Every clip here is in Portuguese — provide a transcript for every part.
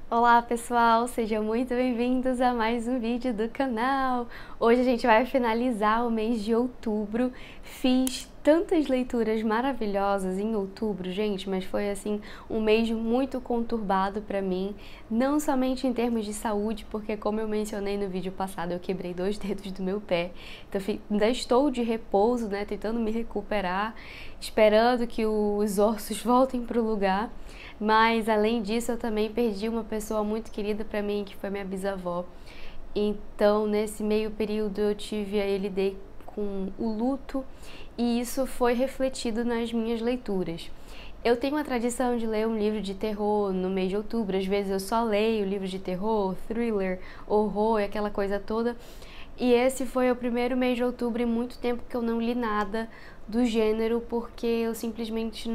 Olá pessoal, sejam muito bem-vindos a mais um vídeo do canal. Hoje a gente vai finalizar o mês de outubro. Fiz tantas leituras maravilhosas em outubro, gente, mas foi assim um mês muito conturbado para mim, não somente em termos de saúde, porque como eu mencionei no vídeo passado, eu quebrei 2 dedos do meu pé, então ainda estou de repouso, né, tentando me recuperar, esperando que os ossos voltem para o lugar. Mas além disso, eu também perdi uma pessoa muito querida para mim, que foi minha bisavó. Então, nesse meio período, eu lidei com o luto e isso foi refletido nas minhas leituras. Eu tenho a tradição de ler um livro de terror no mês de outubro. Às vezes eu só leio livros de terror, thriller, horror e aquela coisa toda. E esse foi o primeiro mês de outubro em muito tempo que eu não li nada do gênero, porque eu simplesmente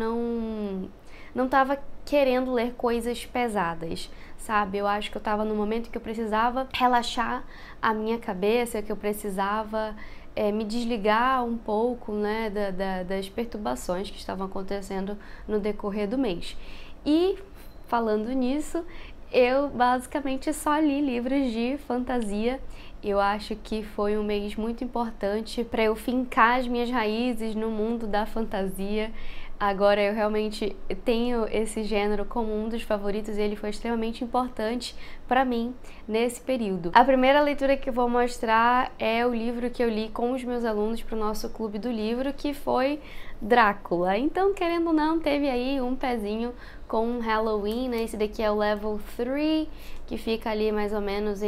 não estava querendo ler coisas pesadas, sabe? Eu acho que eu estava no momento que eu precisava relaxar a minha cabeça, que eu precisava me desligar um pouco, né, das perturbações que estavam acontecendo no decorrer do mês. E, falando nisso, eu basicamente só li livros de fantasia. Eu acho que foi um mês muito importante para eu fincar as minhas raízes no mundo da fantasia. Agora eu realmente tenho esse gênero como um dos favoritos e ele foi extremamente importante para mim nesse período. A primeira leitura que eu vou mostrar é o livro que eu li com os meus alunos para o nosso clube do livro, que foi Drácula. Então, querendo ou não, teve aí um pezinho com Halloween, né? Esse daqui é o Level 3, que fica ali mais ou menos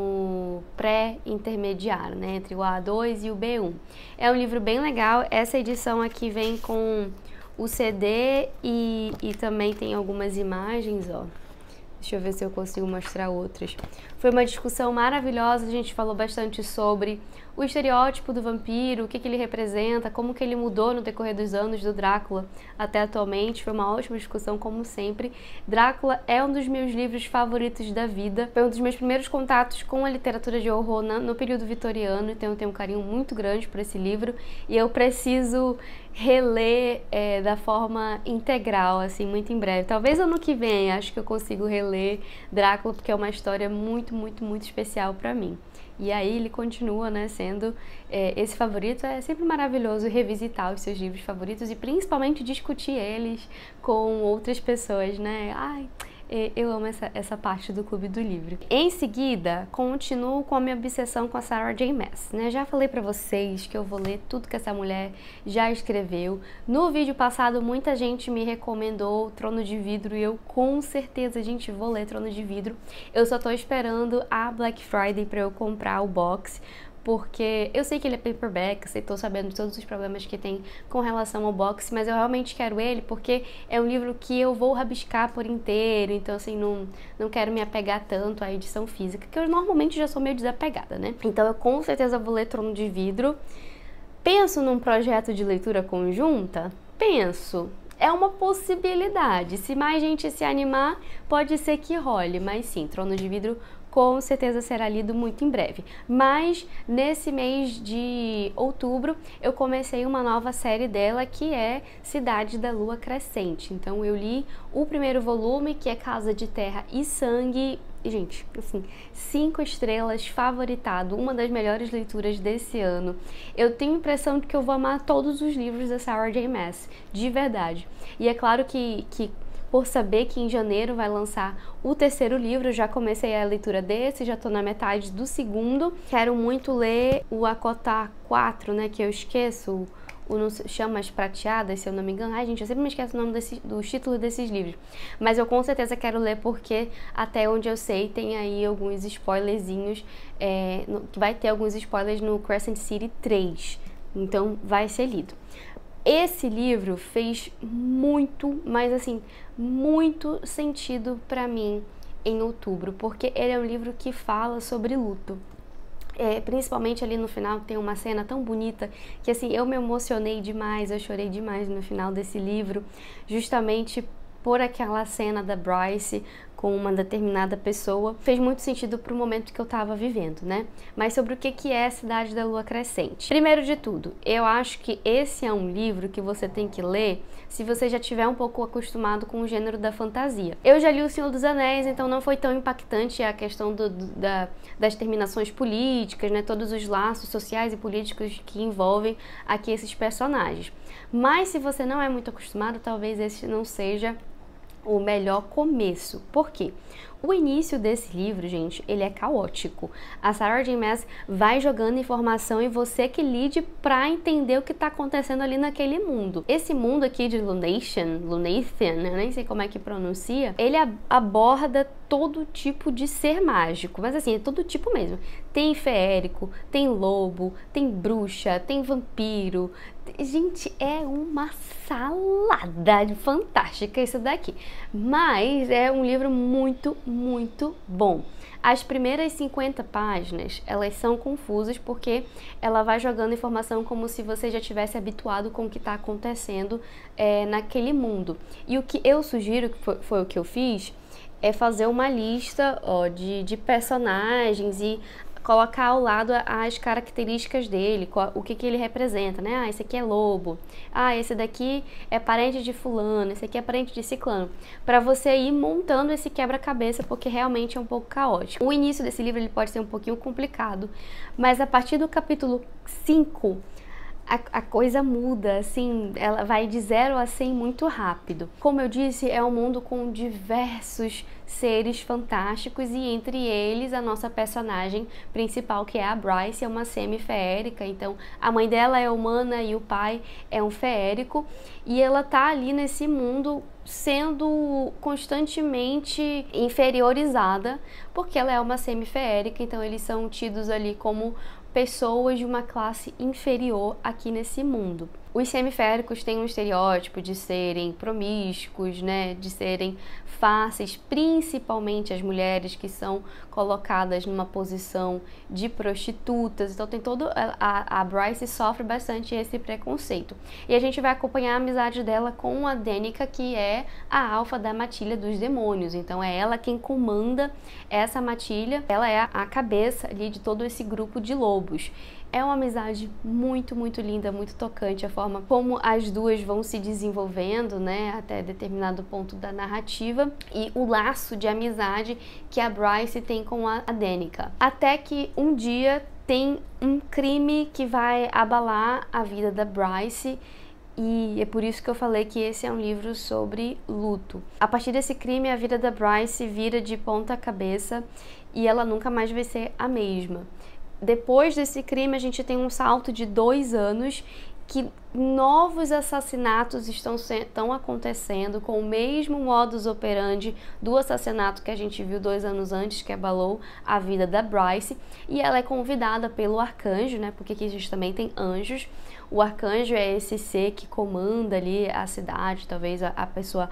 no pré-intermediário, né? Entre o A2 e o B1. É um livro bem legal. Essa edição aqui vem com o CD e também tem algumas imagens, ó. Deixa eu ver se eu consigo mostrar outras. Foi uma discussão maravilhosa, a gente falou bastante sobre o estereótipo do vampiro, o que ele representa, como que ele mudou no decorrer dos anos do Drácula até atualmente. Foi uma ótima discussão, como sempre. Drácula é um dos meus livros favoritos da vida. Foi um dos meus primeiros contatos com a literatura de horror no período vitoriano, então eu tenho um carinho muito grande por esse livro e eu preciso reler da forma integral, assim, muito em breve. Talvez ano que vem, acho que eu consigo reler Drácula, porque é uma história muito, muito, muito especial para mim. E aí ele continua, né, sendo esse favorito. É sempre maravilhoso revisitar os seus livros favoritos e principalmente discutir eles com outras pessoas, né? Ai, eu amo essa parte do Clube do Livro. Em seguida, continuo com a minha obsessão com a Sarah J. Maas, né? Já falei pra vocês que eu vou ler tudo que essa mulher já escreveu. No vídeo passado, muita gente me recomendou Trono de Vidro e eu com certeza, gente, vou ler Trono de Vidro. Eu só tô esperando a Black Friday pra eu comprar o box, porque eu sei que ele é paperback, eu tô sabendo de todos os problemas que tem com relação ao box, mas eu realmente quero ele porque é um livro que eu vou rabiscar por inteiro, então assim, não quero me apegar tanto à edição física, que eu normalmente já sou meio desapegada, né? Então eu com certeza vou ler Trono de Vidro. Penso num projeto de leitura conjunta? Penso. É uma possibilidade. Se mais gente se animar, pode ser que role, mas sim, Trono de Vidro com certeza será lido muito em breve. Mas nesse mês de outubro eu comecei uma nova série dela, que é Cidade da Lua Crescente. Então eu li o primeiro volume, que é Casa de Terra e Sangue. E, gente, assim, 5 estrelas, favoritado, uma das melhores leituras desse ano. Eu tenho a impressão de que eu vou amar todos os livros da Sarah J. Maas, de verdade. E é claro que por saber que em janeiro vai lançar o terceiro livro, eu já comecei a leitura desse, já tô na metade do segundo. Quero muito ler o Acotar 4, né, que eu esqueço, o Chamas Prateadas, se eu não me engano. Ai, gente, eu sempre me esqueço o nome dos títulos desses livros. Mas eu com certeza quero ler porque, até onde eu sei, tem aí alguns spoilerzinhos, que vai ter alguns spoilers no Crescent City 3. Então, vai ser lido. Esse livro fez muito, mas assim, muito sentido pra mim em outubro, porque ele é um livro que fala sobre luto. Principalmente ali no final tem uma cena tão bonita que assim, eu me emocionei demais, eu chorei demais no final desse livro, justamente por aquela cena da Bryce com uma determinada pessoa, fez muito sentido para o momento que eu estava vivendo, né? Mas sobre o que é a Cidade da Lua Crescente. Primeiro de tudo, eu acho que esse é um livro que você tem que ler se você já estiver um pouco acostumado com o gênero da fantasia. Eu já li O Senhor dos Anéis, então não foi tão impactante a questão das terminações políticas, né? Todos os laços sociais e políticos que envolvem aqui esses personagens. Mas se você não é muito acostumado, talvez esse não seja o melhor começo. Por quê? O início desse livro, gente, ele é caótico. A Sarah J. Maas vai jogando informação e você que lide pra entender o que tá acontecendo ali naquele mundo. Esse mundo aqui de Lunatian, eu nem sei como é que pronuncia, ele aborda todo tipo de ser mágico, mas assim, é todo tipo mesmo. Tem feérico, tem lobo, tem bruxa, tem vampiro. Gente, é uma salada fantástica isso daqui. Mas é um livro muito bom. As primeiras 50 páginas, elas são confusas porque ela vai jogando informação como se você já tivesse habituado com o que está acontecendo naquele mundo. E o que eu sugiro, que foi o que eu fiz, é fazer uma lista de personagens e colocar ao lado as características dele, o que ele representa, né? Ah, esse aqui é lobo, ah, esse daqui é parente de fulano, esse aqui é parente de ciclano, para você ir montando esse quebra-cabeça, porque realmente é um pouco caótico. O início desse livro ele pode ser um pouquinho complicado, mas a partir do capítulo 5, a coisa muda, assim, ela vai de 0 a 100 muito rápido. Como eu disse, é um mundo com diversos seres fantásticos e entre eles a nossa personagem principal, que é a Bryce, é uma semi-feérica, então a mãe dela é humana e o pai é um feérico e ela tá ali nesse mundo sendo constantemente inferiorizada porque ela é uma semi-feérica, então eles são tidos ali como pessoas de uma classe inferior aqui nesse mundo. Os semiféricos têm um estereótipo de serem promíscuos, né, de serem fáceis, principalmente as mulheres que são colocadas numa posição de prostitutas. Então tem todo a Bryce sofre bastante esse preconceito. E a gente vai acompanhar a amizade dela com a Danica, que é a alfa da matilha dos demônios. Então é ela quem comanda essa matilha. Ela é a cabeça ali de todo esse grupo de lobos. É uma amizade muito linda, muito tocante, a forma como as duas vão se desenvolvendo, né, até determinado ponto da narrativa, e o laço de amizade que a Bryce tem com a Danica. Até que um dia tem um crime que vai abalar a vida da Bryce, e é por isso que eu falei que esse é um livro sobre luto. A partir desse crime, a vida da Bryce vira de ponta cabeça e ela nunca mais vai ser a mesma. Depois desse crime, a gente tem um salto de 2 anos que novos assassinatos estão acontecendo com o mesmo modus operandi do assassinato que a gente viu 2 anos antes, que abalou a vida da Bryce, e ela é convidada pelo arcanjo, né, porque aqui a gente também tem anjos. O arcanjo é esse ser que comanda ali a cidade, talvez a pessoa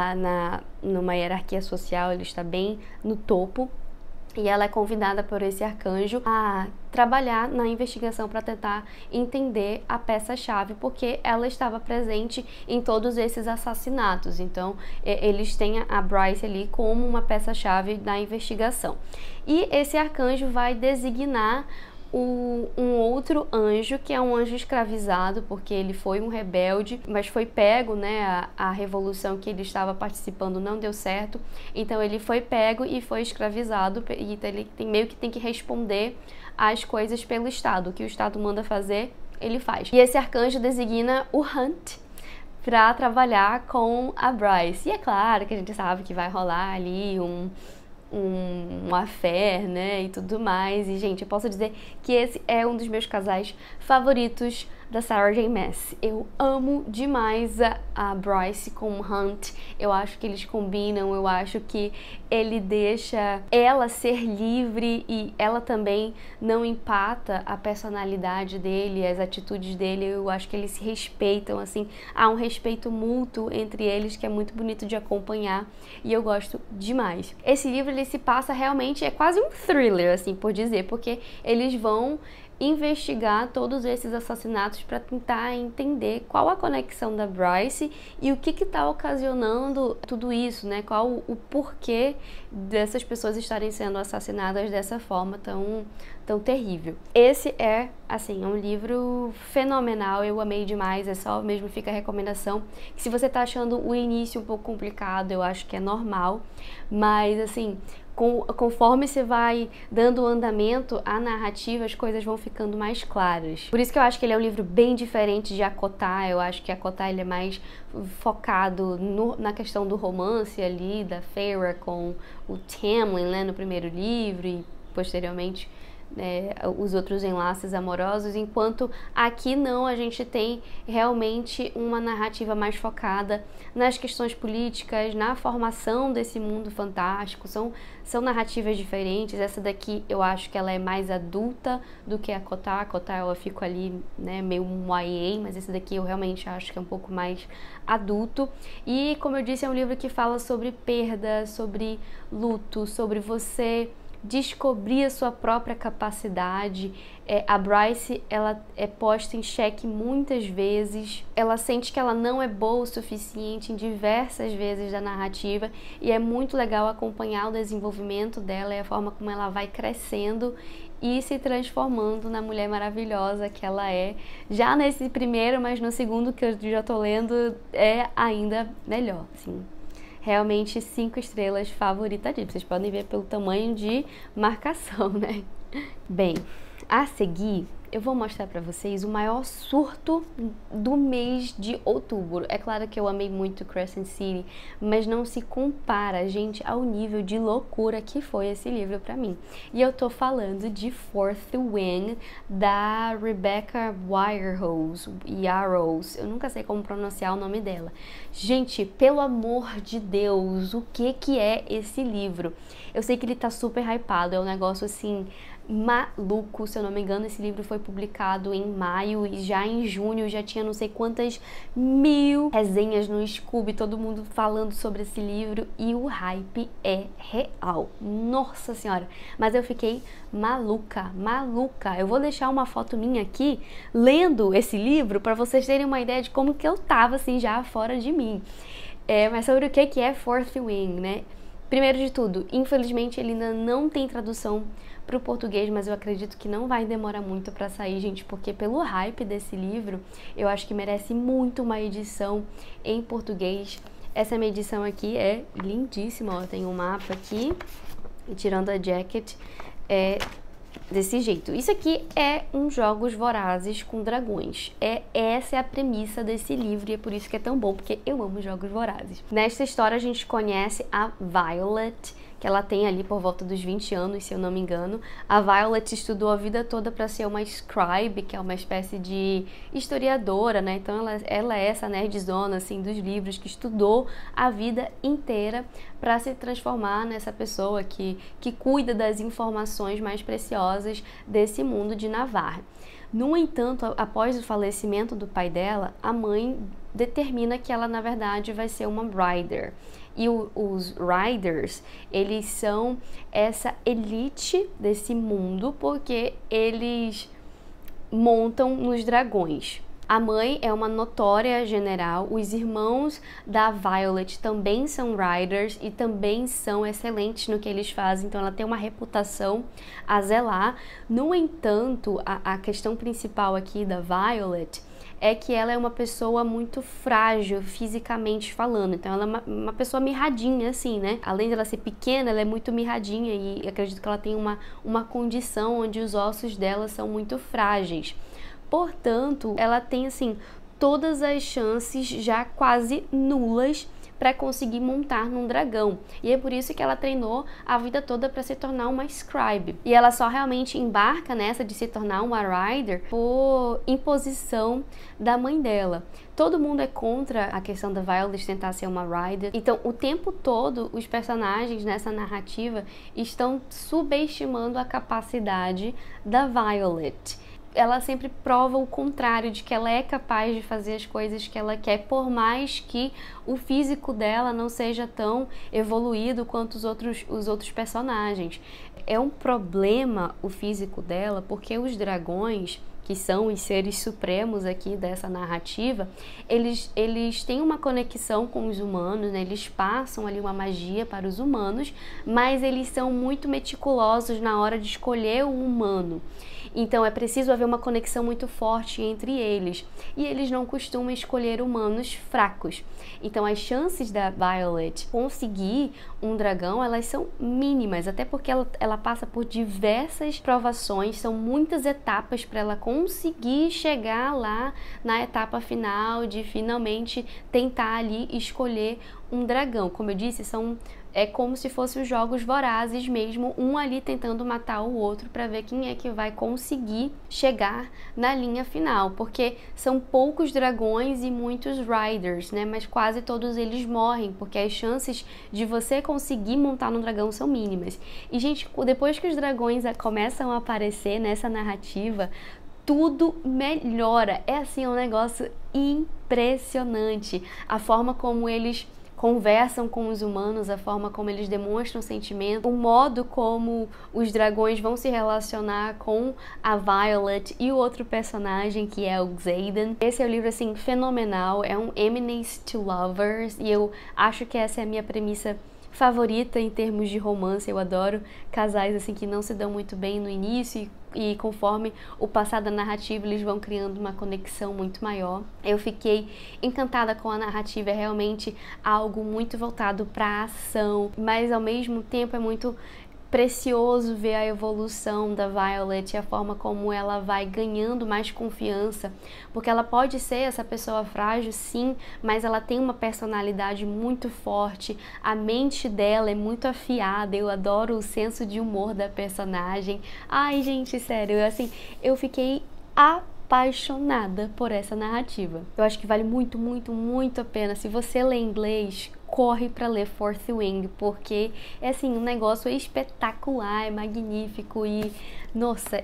numa hierarquia social, ele está bem no topo. E ela é convidada por esse arcanjo a trabalhar na investigação para tentar entender a peça-chave, porque ela estava presente em todos esses assassinatos. Então, eles têm a Bryce ali como uma peça-chave da investigação. E esse arcanjo vai designar um outro anjo, que é um anjo escravizado, porque ele foi um rebelde, mas foi pego, né, a revolução que ele estava participando não deu certo, então ele foi pego e foi escravizado, e ele meio que tem que responder às coisas pelo Estado, o que o Estado manda fazer, ele faz. E esse arcanjo designa o Hunt para trabalhar com a Bryce, e é claro que a gente sabe que vai rolar ali um affair, né, e tudo mais. E, gente, eu posso dizer que esse é um dos meus casais favoritos da Sarah J. Maas. Eu amo demais a Bryce com o Hunt. Eu acho que eles combinam, eu acho que ele deixa ela ser livre e ela também não empata a personalidade dele, as atitudes dele. Eu acho que eles se respeitam, assim, há um respeito mútuo entre eles que é muito bonito de acompanhar e eu gosto demais. Esse livro, ele se passa realmente, é quase um thriller, assim, por dizer, porque eles vão investigar todos esses assassinatos para tentar entender qual a conexão da Bryce e o que está ocasionando tudo isso, né? Qual o porquê dessas pessoas estarem sendo assassinadas dessa forma tão terrível. Esse é, assim, um livro fenomenal, eu amei demais, é só mesmo fica a recomendação. Se você tá achando o início um pouco complicado, eu acho que é normal, mas assim, conforme você vai dando andamento à narrativa, as coisas vão ficando mais claras. Por isso que eu acho que ele é um livro bem diferente de Acotar. Eu acho que Acotar ele é mais focado na questão do romance ali, da Feyre com o Tamlin, né, no primeiro livro e posteriormente os outros enlaces amorosos, enquanto aqui não, a gente tem realmente uma narrativa mais focada nas questões políticas, na formação desse mundo fantástico. São narrativas diferentes. Essa daqui eu acho que ela é mais adulta do que a Acotar. A Acotar eu fico ali, né, meio um YA, mas esse daqui eu realmente acho que é um pouco mais adulto. E como eu disse, é um livro que fala sobre perda, sobre luto, sobre você descobrir a sua própria capacidade. A Bryce, ela é posta em xeque muitas vezes, ela sente que ela não é boa o suficiente em diversas vezes da narrativa, e é muito legal acompanhar o desenvolvimento dela e a forma como ela vai crescendo e se transformando na mulher maravilhosa que ela é, já nesse primeiro, mas no segundo que eu já tô lendo é ainda melhor, assim. Realmente 5 estrelas, favoritadíssimo. Vocês podem ver pelo tamanho de marcação, né? Bem, a seguir eu vou mostrar pra vocês o maior surto do mês de outubro. É claro que eu amei muito Crescent City, mas não se compara, gente, ao nível de loucura que foi esse livro pra mim. E eu tô falando de Fourth Wing, da Rebecca Yarros. Eu nunca sei como pronunciar o nome dela. Gente, pelo amor de Deus, o que é esse livro? Eu sei que ele tá super hypado, é um negócio assim maluco. Se eu não me engano, esse livro foi publicado em maio e já em junho já tinha não sei quantas mil resenhas no Scoob, todo mundo falando sobre esse livro, e o hype é real. Nossa senhora, mas eu fiquei maluca. Eu vou deixar uma foto minha aqui lendo esse livro para vocês terem uma ideia de como que eu tava assim já fora de mim. Mas sobre o que é Fourth Wing, né? Primeiro de tudo, infelizmente ele ainda não tem tradução para o português, mas eu acredito que não vai demorar muito para sair, gente, porque pelo hype desse livro, eu acho que merece muito uma edição em português. Essa minha edição aqui é lindíssima, ó, tem um mapa aqui, e tirando a jacket, desse jeito. Isso aqui é um Jogos Vorazes com dragões. Essa é a premissa desse livro e é por isso que é tão bom, porque eu amo Jogos Vorazes. Nesta história a gente conhece a Violet, que ela tem ali por volta dos 20 anos, se eu não me engano. A Violet estudou a vida toda para ser uma scribe, que é uma espécie de historiadora, né? Então ela é essa nerdzona, assim, dos livros, que estudou a vida inteira para se transformar nessa pessoa que cuida das informações mais preciosas desse mundo de Navarre. No entanto, após o falecimento do pai dela, a mãe determina que ela, na verdade, vai ser uma rider. E os riders, eles são essa elite desse mundo porque eles montam nos dragões. A mãe é uma notória general, os irmãos da Violet também são riders e também são excelentes no que eles fazem, então ela tem uma reputação a zelar. No entanto, a questão principal aqui da Violet é que ela é uma pessoa muito frágil fisicamente falando, então ela é uma pessoa mirradinha assim, né? Além de ela ser pequena, ela é muito mirradinha e acredito que ela tem uma condição onde os ossos dela são muito frágeis. Portanto, ela tem assim todas as chances já quase nulas para conseguir montar num dragão. E é por isso que ela treinou a vida toda para se tornar uma scribe. E ela só realmente embarca nessa de se tornar uma rider por imposição da mãe dela. Todo mundo é contra a questão da Violet tentar ser uma rider. Então, o tempo todo, os personagens nessa narrativa estão subestimando a capacidade da Violet. ela sempre prova o contrário, de que ela é capaz de fazer as coisas que ela quer, por mais que o físico dela não seja tão evoluído quanto os outros personagens. É um problema o físico dela, porque os dragões, que são os seres supremos aqui dessa narrativa, eles têm uma conexão com os humanos, né? Eles passam ali uma magia para os humanos, mas eles são muito meticulosos na hora de escolher o humano. Então é preciso haver uma conexão muito forte entre eles, e eles não costumam escolher humanos fracos. Então as chances da Violet conseguir um dragão, elas são mínimas, até porque ela passa por diversas provações, são muitas etapas para ela conseguir chegar lá na etapa final de finalmente tentar ali escolher um dragão. Como eu disse, é como se fossem os jogos vorazes mesmo, um ali tentando matar o outro para ver quem é que vai conseguir chegar na linha final, porque são poucos dragões e muitos riders, né? Mas quase todos eles morrem, porque as chances de você conseguir montar num dragão são mínimas. E, gente, depois que os dragões começam a aparecer nessa narrativa, tudo melhora. É assim, um negócio impressionante. A forma como eles conversam com os humanos, a forma como eles demonstram sentimento, o modo como os dragões vão se relacionar com a Violet e o outro personagem, que é o Xaden. Esse é um livro, assim, fenomenal, é um eminence to lovers, e eu acho que essa é a minha premissa favorita em termos de romance. Eu adoro casais assim que não se dão muito bem no início e conforme o passar da narrativa eles vão criando uma conexão muito maior. Eu fiquei encantada com a narrativa, é realmente algo muito voltado para a ação, mas ao mesmo tempo é muito precioso ver a evolução da Violet e a forma como ela vai ganhando mais confiança, porque ela pode ser essa pessoa frágil, sim, mas ela tem uma personalidade muito forte, a mente dela é muito afiada, eu adoro o senso de humor da personagem. Ai, gente, sério, assim, eu fiquei apaixonada por essa narrativa. Eu acho que vale muito, muito, muito a pena. Se você lê inglês, corre para ler Fourth Wing, porque é assim, um negócio espetacular, é magnífico e, nossa,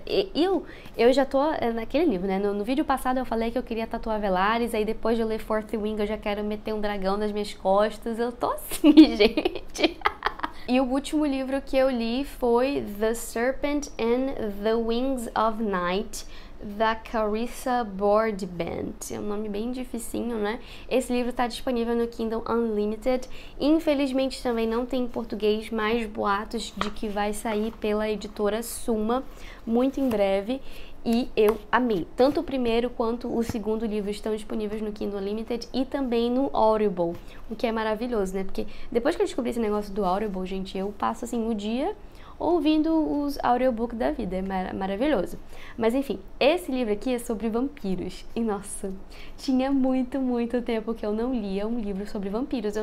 eu já tô naquele livro, né? No vídeo passado eu falei que eu queria tatuar Velaris, aí depois de eu ler Fourth Wing eu já quero meter um dragão nas minhas costas, eu tô assim, gente. E o último livro que eu li foi The Serpent and the Wings of Night, da Carissa Broadbent. É um nome bem dificinho, né? Esse livro está disponível no Kindle Unlimited. Infelizmente também não tem em português, mais boatos de que vai sair pela editora Suma muito em breve. E eu amei. Tanto o primeiro quanto o segundo livro estão disponíveis no Kindle Unlimited e também no Audible, o que é maravilhoso, né? Porque depois que eu descobri esse negócio do Audible, gente, eu passo assim o dia ouvindo os audiobooks da vida, é maravilhoso. Mas enfim, esse livro aqui é sobre vampiros. E nossa, tinha muito, muito tempo que eu não lia um livro sobre vampiros.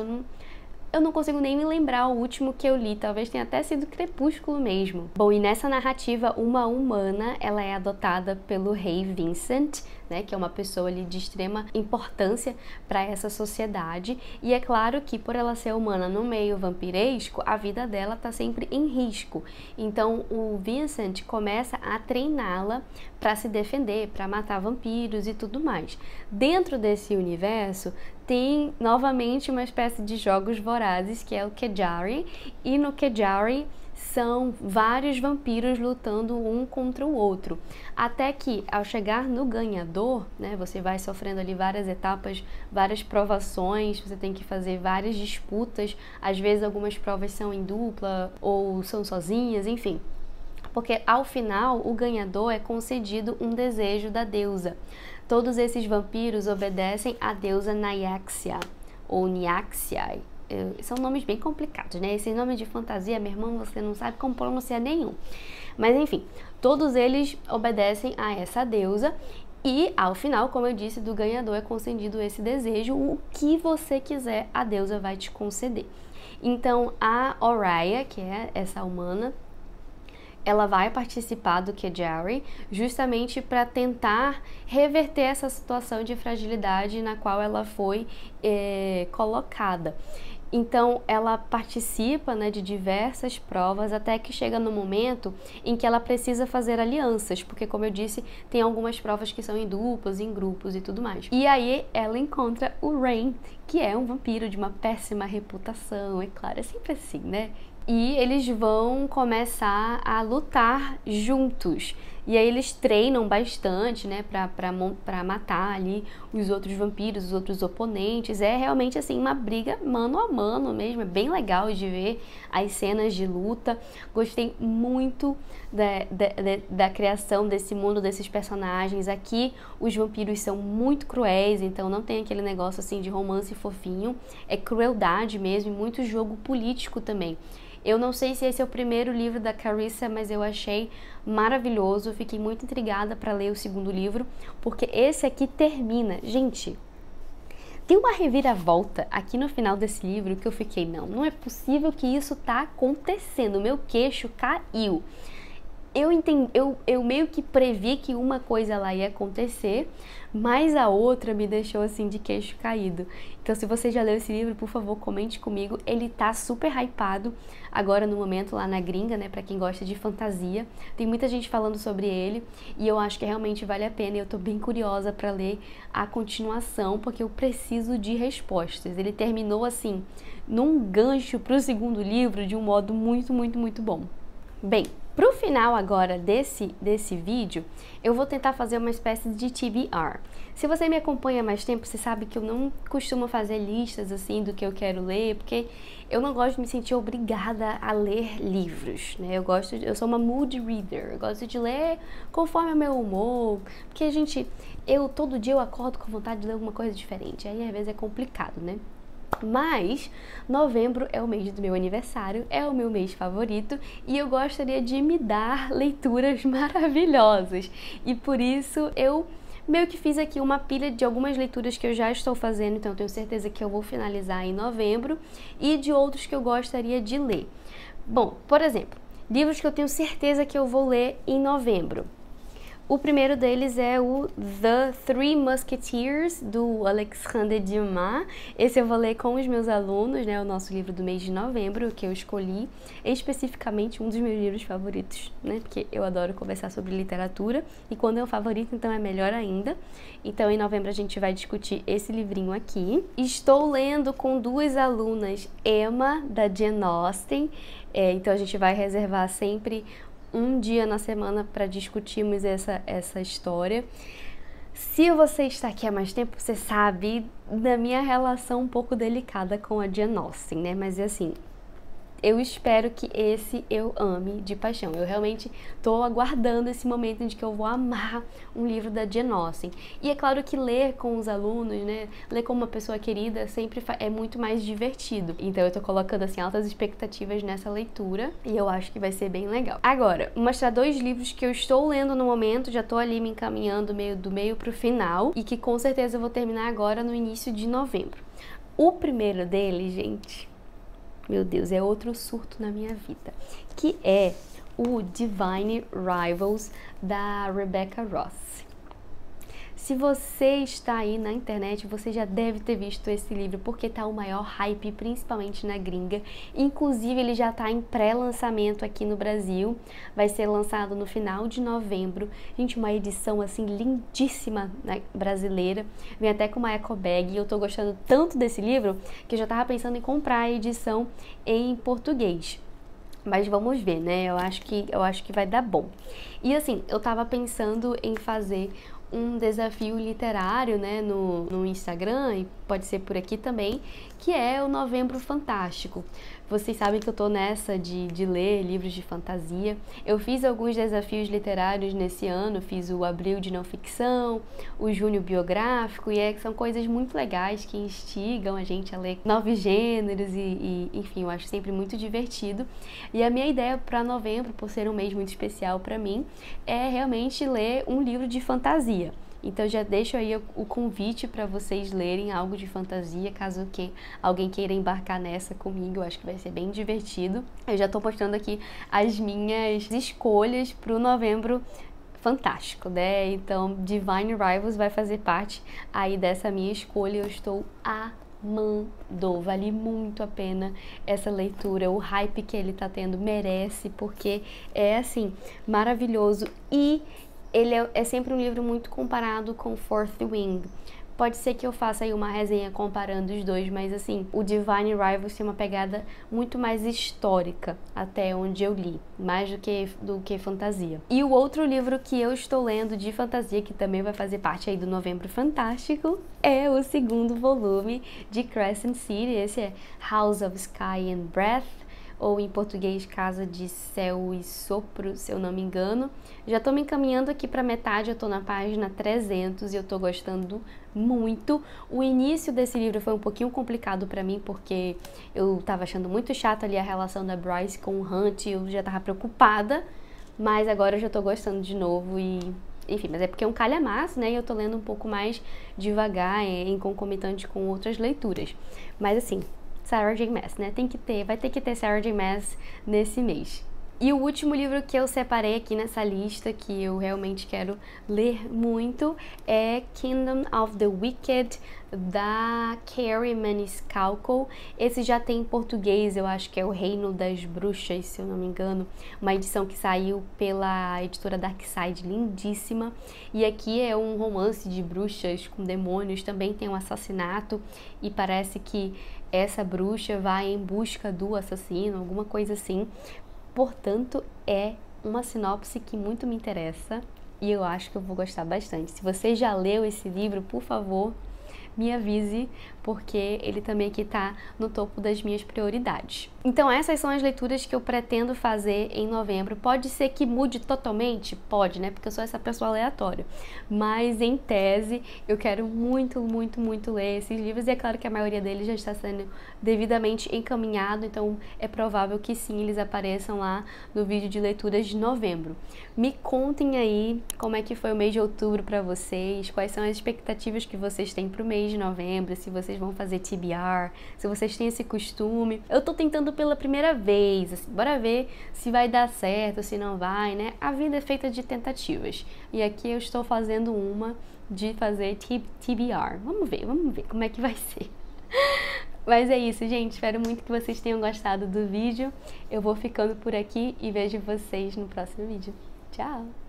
Eu não consigo nem me lembrar o último que eu li, talvez tenha até sido Crepúsculo mesmo. Bom, e nessa narrativa, uma humana, ela é adotada pelo rei Vincent, né, que é uma pessoa ali de extrema importância para essa sociedade, e é claro que por ela ser humana no meio vampiresco, a vida dela tá sempre em risco. Então o Vincent começa a treiná-la para se defender, para matar vampiros e tudo mais. Dentro desse universo tem novamente uma espécie de jogos vorazes, que é o Kejari, e no Kejari são vários vampiros lutando um contra o outro, até que ao chegar no ganhador, né, você vai sofrendo ali várias etapas, várias provações, você tem que fazer várias disputas, às vezes algumas provas são em dupla ou são sozinhas, enfim. Porque ao final o ganhador é concedido um desejo da deusa. Todos esses vampiros obedecem à deusa Nyaxia, ou Nyaxiai. São nomes bem complicados, né? Esse nome de fantasia, meu irmão, você não sabe como pronunciar nenhum. Mas enfim, todos eles obedecem a essa deusa e ao final, como eu disse, do ganhador é concedido esse desejo, o que você quiser, a deusa vai te conceder. Então a Oriya, que é essa humana, ela vai participar do Kejari justamente para tentar reverter essa situação de fragilidade na qual ela foi colocada. Então ela participa, né, de diversas provas até que chega no momento em que ela precisa fazer alianças, porque como eu disse, tem algumas provas que são em duplas, em grupos e tudo mais. E aí ela encontra o Rain, que é um vampiro de uma péssima reputação, é claro, é sempre assim, né? E eles vão começar a lutar juntos. E aí eles treinam bastante, né, pra matar ali os outros vampiros, os outros oponentes. É realmente, assim, uma briga mano a mano mesmo. É bem legal de ver as cenas de luta. Gostei muito da criação desse mundo, desses personagens. Aqui, os vampiros são muito cruéis, então não tem aquele negócio, assim, de romance fofinho. É crueldade mesmo e muito jogo político também. Eu não sei se esse é o primeiro livro da Carissa, mas eu achei maravilhoso. Eu fiquei muito intrigada para ler o segundo livro, porque esse aqui termina. Gente, tem uma reviravolta aqui no final desse livro que eu fiquei, não é possível que isso tá acontecendo. Meu queixo caiu. Eu meio que previ que uma coisa lá ia acontecer, mas a outra me deixou assim de queixo caído. Então se você já leu esse livro, por favor, comente comigo. Ele tá super hypado agora no momento lá na gringa, né, pra quem gosta de fantasia. Tem muita gente falando sobre ele e eu acho que realmente vale a pena. Eu tô bem curiosa pra ler a continuação, porque eu preciso de respostas. Ele terminou assim, num gancho pro segundo livro de um modo muito bom. Bem, pro final agora desse vídeo, eu vou tentar fazer uma espécie de TBR. Se você me acompanha há mais tempo, você sabe que eu não costumo fazer listas assim do que eu quero ler, porque eu não gosto de me sentir obrigada a ler livros, né? Eu sou uma mood reader, eu gosto de ler conforme o meu humor, porque todo dia eu acordo com vontade de ler alguma coisa diferente, aí às vezes é complicado, né? Mas novembro é o mês do meu aniversário, é o meu mês favorito e eu gostaria de me dar leituras maravilhosas. E por isso eu meio que fiz aqui uma pilha de algumas leituras que eu já estou fazendo, então eu tenho certeza que eu vou finalizar em novembro, e de outros que eu gostaria de ler. Bom, por exemplo, livros que eu tenho certeza que eu vou ler em novembro. O primeiro deles é o The Three Musketeers, do Alexandre Dumas. Esse eu vou ler com os meus alunos, né? O nosso livro do mês de novembro, que eu escolhi, especificamente um dos meus livros favoritos, né? Porque eu adoro conversar sobre literatura, e quando é um favorito, então é melhor ainda. Então, em novembro, a gente vai discutir esse livrinho aqui. Estou lendo com duas alunas, Emma, da Jane Austen. Então, a gente vai reservar sempre um dia na semana para discutirmos essa história. Se você está aqui há mais tempo, você sabe da minha relação um pouco delicada com a Jane Austen, né? Mas assim, eu espero que esse eu ame de paixão. Eu realmente estou aguardando esse momento em que eu vou amar um livro da Jane Austen. E é claro que ler com os alunos, né, ler com uma pessoa querida sempre é muito mais divertido. Então eu estou colocando assim altas expectativas nessa leitura e eu acho que vai ser bem legal. Agora, vou mostrar dois livros que eu estou lendo no momento, já estou ali me encaminhando do meio para o final e que com certeza eu vou terminar agora no início de novembro. O primeiro deles, gente, meu Deus, é outro surto na minha vida, que é o Divine Rivals, da Rebecca Ross. Se você está aí na internet, você já deve ter visto esse livro, porque tá o maior hype, principalmente na gringa. Inclusive, ele já tá em pré-lançamento aqui no Brasil. Vai ser lançado no final de novembro. Gente, uma edição, assim, lindíssima, né, brasileira. Vem até com uma eco bag. E eu tô gostando tanto desse livro que eu já tava pensando em comprar a edição em português. Mas vamos ver, né? Eu acho que vai dar bom. E assim, eu tava pensando em fazer um desafio literário, né, no Instagram, e pode ser por aqui também, que é o Novembro Fantástico. Vocês sabem que eu tô nessa de ler livros de fantasia. Eu fiz alguns desafios literários nesse ano, fiz o Abril de Não Ficção, o Junho Biográfico, e são coisas muito legais que instigam a gente a ler novos gêneros e enfim, eu acho sempre muito divertido. E a minha ideia para novembro, por ser um mês muito especial para mim, é realmente ler um livro de fantasia. Então já deixo aí o convite para vocês lerem algo de fantasia, caso alguém queira embarcar nessa comigo. Eu acho que vai ser bem divertido. Eu já tô postando aqui as minhas escolhas pro Novembro Fantástico, né? Então Divine Rivals vai fazer parte aí dessa minha escolha. Eu estou vale muito a pena essa leitura, o hype que ele tá tendo merece, porque é assim, maravilhoso, e ele é sempre um livro muito comparado com Fourth Wing. Pode ser que eu faça aí uma resenha comparando os dois, mas assim, o Divine Rivals tem uma pegada muito mais histórica, até onde eu li, mais do que fantasia. E o outro livro que eu estou lendo de fantasia, que também vai fazer parte aí do Novembro Fantástico, é o segundo volume de Crescent City. Esse é House of Sky and Breath, ou em português Casa de Céu e Sopro, se eu não me engano. Já tô me encaminhando aqui para metade, eu tô na página 300 e eu tô gostando muito. O início desse livro foi um pouquinho complicado para mim, porque eu tava achando muito chata ali a relação da Bryce com o Hunt, eu já tava preocupada, mas agora eu já tô gostando de novo e... Enfim, mas é porque é um calhamaço, né? E eu tô lendo um pouco mais devagar, em concomitante com outras leituras. Mas assim, Sarah J. Maas, né? Vai ter que ter Sarah J. Maas nesse mês. E o último livro que eu separei aqui nessa lista, que eu realmente quero ler muito, é Kingdom of the Wicked, da Kerri Maniscalco. Esse já tem em português, eu acho que é O Reino das Bruxas, se eu não me engano. Uma edição que saiu pela editora Darkside, lindíssima. E aqui é um romance de bruxas com demônios, também tem um assassinato e parece que essa bruxa vai em busca do assassino, alguma coisa assim. Portanto, é uma sinopse que muito me interessa e eu acho que eu vou gostar bastante. Se você já leu esse livro, por favor, me avise, porque ele também aqui tá no topo das minhas prioridades. Então essas são as leituras que eu pretendo fazer em novembro. Pode ser que mude totalmente? Pode, né? Porque eu sou essa pessoa aleatória. Mas em tese, eu quero muito, muito, muito ler esses livros. E é claro que a maioria deles já está sendo devidamente encaminhado, então é provável que sim, eles apareçam lá no vídeo de leituras de novembro. Me contem aí como é que foi o mês de outubro para vocês, quais são as expectativas que vocês têm pro mês de novembro, se vocês vão fazer TBR, se vocês têm esse costume. Eu tô tentando pela primeira vez, assim, bora ver se vai dar certo, se não vai, né? A vida é feita de tentativas. E aqui eu estou fazendo uma de fazer TBR. Vamos ver como é que vai ser. Mas é isso, gente. Espero muito que vocês tenham gostado do vídeo. Eu vou ficando por aqui e vejo vocês no próximo vídeo. Tchau!